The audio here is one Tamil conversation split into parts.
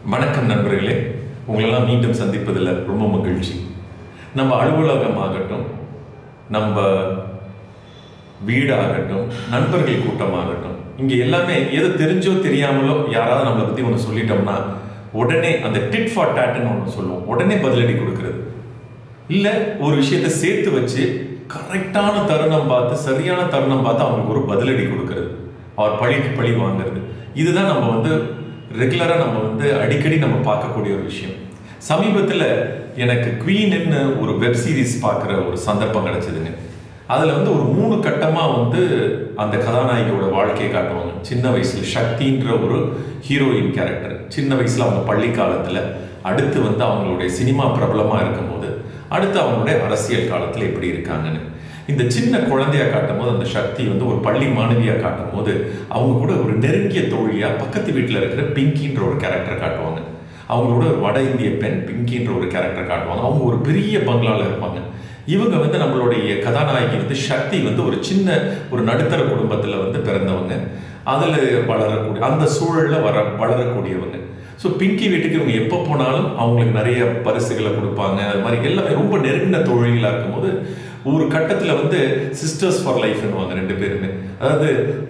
வணக்கம் நண்பர்களே, உங்களெல்லாம் மீண்டும் சந்திப்பதில் ரொம்ப மகிழ்ச்சி. நம்ம அலுவலகமாகட்டும், நம்ம வீடாகட்டும், நண்பர்கள் கூட்டமாகட்டும், இங்கே எல்லாமே எது தெரிஞ்சோ தெரியாமலோ யாராவது நம்மளை பற்றி ஒன்று சொல்லிட்டோம்னா உடனே அந்த டிட் ஃபார் டாட்னு ஒன்று சொல்லுவோம், உடனே பதிலடி கொடுக்கறது. இல்லை ஒரு விஷயத்தை சேர்த்து வச்சு கரெக்டான தருணம் பார்த்து, சரியான தருணம் பார்த்து அவங்களுக்கு ஒரு பதிலடி கொடுக்கறது, அவர் பழிக்கு பழி வாங்கிறது. இதுதான் நம்ம ரெகுலராக நம்ம அடிக்கடி நம்ம பார்க்கக்கூடிய ஒரு விஷயம். சமீபத்தில் எனக்கு குவீன்னு ஒரு வெப் சீரிஸ் பார்க்குற ஒரு சந்தர்ப்பம் கிடைச்சதுங்க. அதில் ஒரு 3 கட்டமாக அந்த கதாநாயகியோட வாழ்க்கையை காட்டுவாங்க. சின்ன வயசில் சக்தின்ற ஒரு ஹீரோயின் கேரக்டர், சின்ன வயசில் அவங்க பள்ளி காலத்தில், அடுத்து அவங்களுடைய சினிமா பிரபலமாக இருக்கும்போது, அடுத்து அவங்களுடைய அரசியல் காலத்தில் எப்படி இருக்காங்கன்னு. இந்த சின்ன குழந்தையா காட்டும் போது அந்த சக்தி ஒரு பள்ளி மாணவியா காட்டும் போது அவங்க கூட ஒரு நெருங்கிய தோழியா பக்கத்து வீட்டில் இருக்கிற பிங்கின்ற ஒரு கேரக்டர் காட்டுவாங்க. அவங்களோட ஒரு வட இந்திய பெண் பிங்கின்ற ஒரு கேரக்டர் காட்டுவாங்க. அவங்க ஒரு பெரிய பங்களால இருப்பாங்க. இவங்க நம்மளுடைய கதாநாயகி சக்தி ஒரு சின்ன ஒரு நடுத்தர குடும்பத்தில் பிறந்தவங்க. அதில் வளரக்கூடிய அந்த சூழலில் வளரக்கூடியவங்க. ஸோ பிங்கி வீட்டுக்கு இவங்க எப்போ போனாலும் அவங்களுக்கு நிறைய பரிசுகளை கொடுப்பாங்க. அது மாதிரி எல்லாமே ரொம்ப நெருங்கின தோழிகளாக இருக்கும்போது ஒரு கட்டத்தில் சிஸ்டர்ஸ் ஃபார் லைஃப்னுவாங்க 2 பேருமே. அதாவது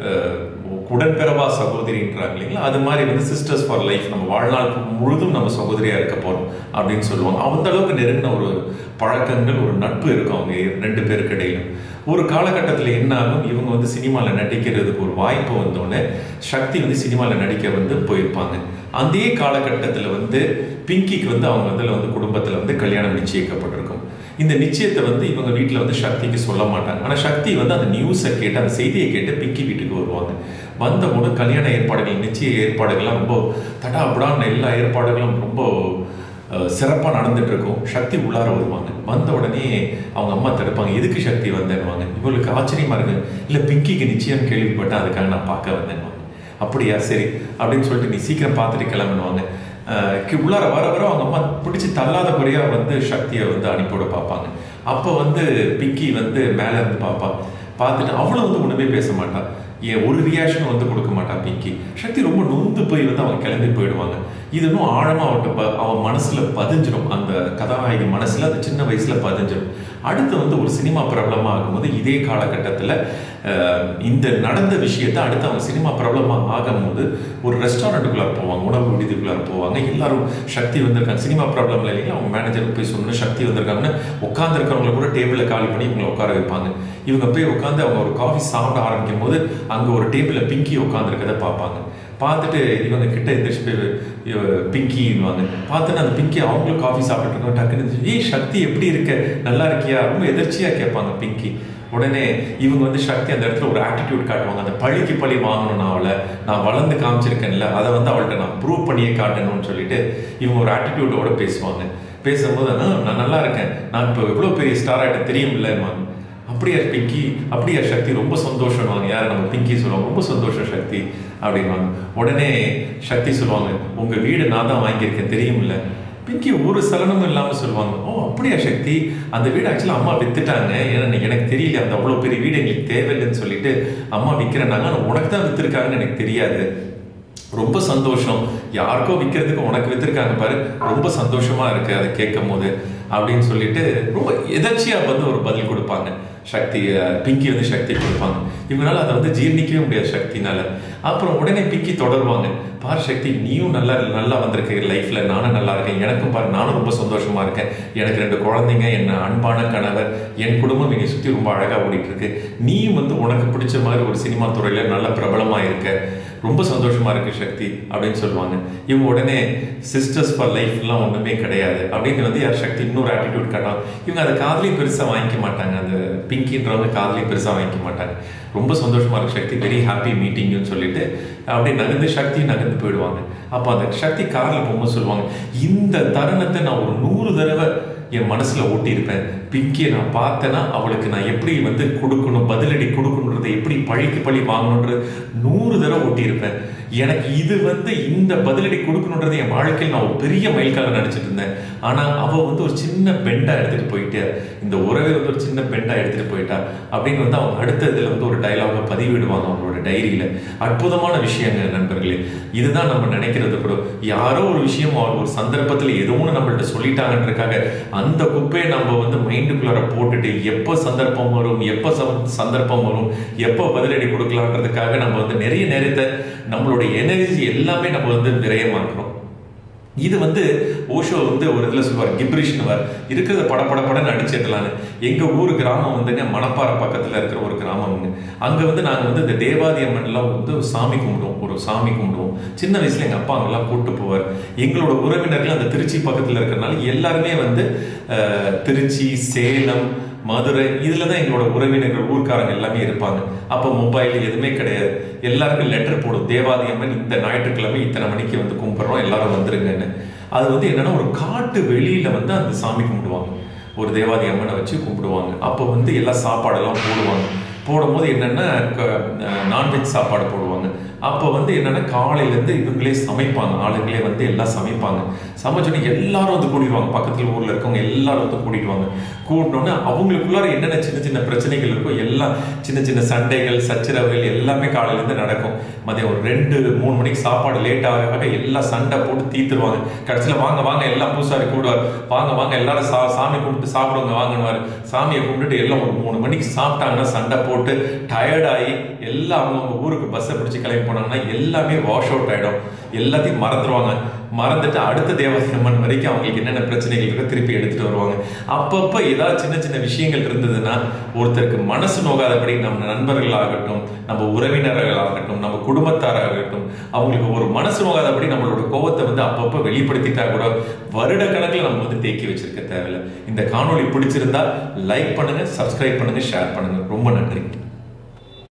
உடன்பிறவா சகோதரின்றாங்க இல்லைங்களா, அது மாதிரி சிஸ்டர்ஸ் ஃபார் லைஃப், நம்ம வாழ்நாள் முழுதும் நம்ம சகோதரியாக இருக்க போகிறோம் அப்படின்னு சொல்லுவாங்க. அந்த அளவுக்கு நெருங்கின ஒரு பழக்கங்கள், ஒரு நட்பு இருக்கும் அவங்க 2 பேருக்கு இடையிலும். ஒரு காலகட்டத்தில் என்ன ஆகும், இவங்க சினிமாவில் நடிக்கிறதுக்கு ஒரு வாய்ப்பு வந்தோடனே சக்தி சினிமாவில் நடிக்க போயிருப்பாங்க. அதே காலகட்டத்தில் பிங்கிக்கு அவங்க குடும்பத்தில் கல்யாணம் நிச்சயிக்கப்பட்டிருக்கும். இந்த நிச்சயத்தை இவங்க வீட்டில் சக்திக்கு சொல்ல மாட்டாங்க. ஆனால் சக்தி அந்த நியூஸை கேட்டு, அந்த செய்தியை கேட்டு பிங்கி வீட்டுக்கு வருவாங்க. வந்தபோது கல்யாண ஏற்பாடுகள், நிச்சய ஏற்பாடுகள்லாம் ரொம்ப தடாபடான எல்லா ஏற்பாடுகளும் ரொம்ப சிறப்பாக நடந்துட்டு இருக்கும். சக்தி உள்ளார வருவாங்க. வந்த உடனே அவங்க அம்மா தடுப்பாங்க. எதுக்கு சக்தி வந்தேன்னுவாங்க. இவங்களுக்கு ஆச்சரியமா இருக்கு. இல்லை பிங்கிக்கு நிச்சயம் கேள்விப்பட்டேன், அதுக்காக நான் பார்க்க வந்தேன்னுவாங்க. அப்படியா, சரி அப்படின்னு சொல்லிட்டு நீ சீக்கிரம் பார்த்துட்டு கிளம்புவாங்க. உள்ளார வர வர அவங்க அம்மா பிடிச்சி தள்ளாத குறையா சக்தியை அனுப்பிவிட பார்ப்பாங்க. அப்போ பிங்கி மேலே இருந்து பார்ப்பா. பார்த்துட்டு அவளும் ஒன்றுமே பேச மாட்டான். ஒரு ரியாக்ஷனும் கொடுக்க மாட்டான் பிங்கி. சக்தி ரொம்ப நொந்து போய் அவங்க கிளம்பி போயிடுவாங்க. இது இன்னும் ஆழமாக அவன் மனசில் பதிஞ்சிடும். அந்த கதாநாயகி மனசில் அது சின்ன வயசில் பதிஞ்சிடும். அடுத்து ஒரு சினிமா பிரபலமாக ஆகும்போது இதே காலகட்டத்தில் இந்த நடந்த விஷயத்தை அடுத்து அவங்க சினிமா பிரபலமாக ஆகும்போது ஒரு ரெஸ்டாரண்ட்டுக்குள்ளார போவாங்க, உணவு விடுதிக்குள்ளார போவாங்க. எல்லாரும் சக்தி வந்திருக்காங்க, சினிமா பிரபலம் இல்லைங்களா, அவங்க மேனேஜருக்கு போய் சொல்லணும் சக்தி வந்திருக்காங்கன்னு உட்காந்துருக்கிறவங்களை கூட டேபிளில் காலி பண்ணி இவங்களை உட்கார வைப்பாங்க. இவங்க போய் உட்காந்து அவங்க ஒரு காஃபி சாப்பிட ஆரம்பிக்கும் போது அங்கே ஒரு டேபிளில் பிங்கி உட்காந்துருக்கதை பார்ப்பாங்க. பார்த்துட்டு இவங்க கிட்ட எந்திரிச்சு போய் பிங்கின்னுவாங்க. பார்த்துட்டு அந்த பிங்கி அவங்களும் காஃபி சாப்பிட்டு இருக்கோம். டக்குன்னு ஏய் சக்தி எப்படி இருக்க, நல்லா இருக்கியா, ரொம்ப எதிர்ச்சியாக கேட்பாங்க பிங்கி. உடனே இவங்க சக்தி அந்த இடத்துல ஒரு ஆட்டிடியூட் காட்டுவாங்க. அந்த பழிக்கு பழி வாங்கணும், நான் வளர்ந்து காமிச்சிருக்கேன்ல, அதை அவள்கிட்ட நான் ப்ரூவ் பண்ணியே காட்டணும்னு சொல்லிட்டு இவங்க ஒரு ஆட்டிடியூடோட பேசுவாங்க. பேசும்போது நான் நல்லா இருக்கேன், நான் இப்போ எவ்வளோ பெரிய ஸ்டார் ஆகிட்ட தெரியுமில்லம்மாங்க. அப்படியா பிங்கி, அப்படியா சக்தி, ரொம்ப சந்தோஷம்வாங்க. யார் நம்ம பிங்கி சொல்லுவாங்க, ரொம்ப சந்தோஷம் சக்தி அப்படின்வாங்க. உடனே சக்தி சொல்லுவாங்க, உங்கள் வீடு நான் தான் வாங்கியிருக்கேன் தெரியுமில்ல. பிங்கி ஒரு சலனமும் இல்லாமல் சொல்லுவாங்க, ஓ அப்படியா சக்தி, அந்த வீடு ஆக்சுவலாக அம்மா வித்துட்டாங்க, ஏன்னா எனக்கு தெரியல, அந்த அவ்வளோ பெரிய வீடு எங்களுக்கு தேவையில்லைன்னு சொல்லிட்டு அம்மா விற்கிறேன்னாங்க, ஆனால் உனக்கு தான் வித்துருக்காங்கன்னு எனக்கு தெரியாது, ரொம்ப சந்தோஷம், யாருக்கோ விற்கிறதுக்கு உனக்கு வித்துருக்காங்க பாரு, ரொம்ப சந்தோஷமா இருக்கு அதை கேட்கும் போது அப்படின்னு சொல்லிட்டு ரொம்ப எதர்ச்சியாக ஒரு பதில் கொடுப்பாங்க. சக்தி பிங்கி சக்தி கொடுப்பாங்க. இவங்களால அதை ஜீர்ணிக்கவே முடியாது சக்தினால. அப்புறம் உடனே பிங்கி தொடருவாங்க, பாரு சக்தி நீயும் நல்லா வந்திருக்க லைஃப்ல, நானும் நல்லா இருக்கேன், எனக்கும் பாரு நானும் ரொம்ப சந்தோஷமா இருக்கேன், எனக்கு 2 குழந்தைங்க, என்ன அன்பான கணவர், என் குடும்பம் என்னை சுற்றி ரொம்ப அழகா ஓடிட்டு இருக்கு, நீயும் உனக்கு பிடிச்ச மாதிரி ஒரு சினிமா துறையில நல்ல பிரபலமா இருக்க, ரொம்ப சந்தோஷமா இருக்கு சக்தி அப்படின்னு சொல்லுவாங்க. இவங்க உடனே சிஸ்டர்ஸ் ஃபார் லைஃப்லாம் ஒன்றுமே கிடையாது அப்படின்னு யார் சக்தி இன்னொரு ஆட்டிடியூட் காட்டாங்க. இவங்க அதை காதலையும் பெருசாக வாங்கிக்க மாட்டாங்க. அந்த பிங்கின்றவங்க காதலையும் பெருசாக வாங்கிக்க மாட்டாங்க. ரொம்ப சந்தோஷமா இருக்கு சக்தி, வெரி ஹாப்பி மீட்டிங்னு சொல்லிட்டு அப்படி நகர்ந்து போயிடுவாங்க. அப்போ அந்த சக்தி காரில் போகும்போது சொல்லுவாங்க, இந்த தருணத்தை நான் ஒரு 100 தடவை என் மனசுல ஓட்டியிருப்பேன். பிங்கியை நான் பார்த்தேன்னா அவளுக்கு நான் எப்படி வந்து கொடுக்கணும், பதிலடி கொடுக்கணுன்றதை எப்படி பழிக்கு பழி வாங்கணுன்ற 100 தடவை ஓட்டியிருப்பேன். எனக்கு இது வந்து இந்த பதிலடி கொடுக்கணுன்றது என் வாழ்க்கையில் நான் ஒரு பெரிய மைல்கால நினைச்சிட்டு இருந்தேன். ஆனா அவ வந்து ஒரு சின்ன பெண்டா எடுத்துட்டு போயிட்டே, இந்த உறவை வந்து ஒரு சின்ன பெண்டா எடுத்துட்டு போயிட்டா அப்படின்னு வந்து அவங்க அடுத்த இதுல வந்து ஒரு டைலாக பதிவிடுவாங்க அவங்களோட டைரியில. அற்புதமான விஷயங்க நண்பர்களே. இதுதான் நம்ம நினைக்கிறது கூட. யாரோ ஒரு விஷயம் ஒரு சந்தர்ப்பத்தில் ஏதோ ஒன்று நம்மள்ட்ட சொல்லிட்டாங்கன்றக்காக அந்த குப்பையை நம்ம வந்து மைண்டுக்குள்ளார போட்டுட்டு எப்போ சந்தர்ப்பம் வரும், எப்போ சந்தர்ப்பம் வரும், எப்போ பதிலடி கொடுக்கலான்றதுக்காக நம்ம வந்து நிறைய நேரத்தை நம்மளுடைய எனர்ஜி எல்லாமே நம்ம வந்து விரயமாக்குறோம். இது வந்து ஓஷோ வந்து ஒரு இதில் சொல்லுவார், கிப்ரிஷ்னுவார், இருக்கிறத படப்படன்னு அடிச்சிடலான்னு. எங்கள் ஊர் கிராமம் வந்துங்க மணப்பாறை பக்கத்தில் இருக்கிற ஒரு கிராமம்ங்க. அங்கே வந்து நாங்கள் வந்து இந்த தேவாதி அம்மன்லாம் வந்து சாமி கும்பிடுவோம். சின்ன வயசுல எங்கள் அப்பா அங்கெல்லாம் கூப்பிட்டு போவார். எங்களோட உறவினர்கள் அந்த திருச்சி பக்கத்தில் இருக்கிறனால எல்லாருமே வந்து திருச்சி, சேலம், மதுரை இதில் தான் எங்களோட உறவினர்கள் ஊர்க்காரங்க எல்லாமே இருப்பாங்க. அப்போ மொபைல் எதுவுமே கிடையாது. எல்லாருக்கும் லெட்டர் போடும், தேவாதி அம்மன் இந்த ஞாயிற்றுக்கிழமை இத்தனை மணிக்கு வந்து கும்பிட்றோம், எல்லாரும் வந்துருங்கன்னு. அது வந்து என்னன்னா ஒரு காட்டு வெளியில வந்து அந்த சாமி கும்பிடுவாங்க. ஒரு தேவாதி அம்மனை வச்சு கும்பிடுவாங்க. அப்போ வந்து எல்லாம் சாப்பாடெல்லாம் போடும்போது என்னென்னா நான்வெஜ் சாப்பாடு போடுவாங்க. அப்போ வந்து என்னென்னா காலையிலேருந்து இவங்களே சமைப்பாங்க, ஆளுங்களே வந்து எல்லாம் சமைப்பாங்க. சமைச்சோன்னே எல்லாரும் வந்து கூட்டிடுவாங்க, பக்கத்தில் ஊரில் இருக்கவங்க எல்லாரும் வந்து கூட்டிடுவாங்க. கூட்டினோன்னே அவங்களுக்குள்ளார என்னென்ன சின்ன பிரச்சனைகள் இருக்கோ எல்லாம் சின்ன சண்டைகள், சச்சரவுகள் எல்லாமே காலையிலேருந்து நடக்கும். மதியம் ஒரு 2-3 மணிக்கு சாப்பாடு லேட் ஆக எல்லாம் சண்டை போட்டு தீத்துருவாங்க. கடைசியில் வாங்க எல்லாம் பூசாரி கூடுவார், வாங்க எல்லாரும் சாமி கும்பிட்டு சாப்பிடுவாங்க வாங்கினுவார். சாமியை கும்பிட்டுட்டு எல்லாம் ஒரு 3 மணிக்கு சாப்பிட்டாங்கன்னா சண்டை போட்டு டயர்டாகி எல்லாம் அவங்க ஊருக்கு பஸ்ஸை பிடிச்சி கிளம்பி போனாங்கன்னா எல்லாமே வாஷ் அவுட் ஆகிடும். எல்லாத்தையும் மறந்துட்டு அடுத்த தேவாதி அம்மன் வரைக்கும் அவங்களுக்கு என்னென்ன பிரச்சனைகள் இருக்கோ திருப்பி எடுத்துட்டு வருவாங்க. அப்பப்போ ஏதாவது சின்ன விஷயங்கள் இருந்ததுன்னா ஒருத்தருக்கு மனசு நோகாதபடி நம்ம நண்பர்களாகட்டும், நம்ம உறவினர்களாகட்டும், நம்ம குடும்பத்தாராகட்டும், அவங்களுக்கு ஒரு மனசு நோகாதபடி நம்மளோட கோபத்தை வந்து அப்பப்போ வெளிப்படுத்திட்டா கூட வருட கணக்கில் நம்ம வந்து தேக்கி வச்சிருக்க தேவையில்லை. இந்த காணொளி பிடிச்சிருந்தா லைக் பண்ணுங்க, சப்ஸ்கிரைப் பண்ணுங்க, ஷேர் பண்ணுங்க. ரொம்ப நன்றி.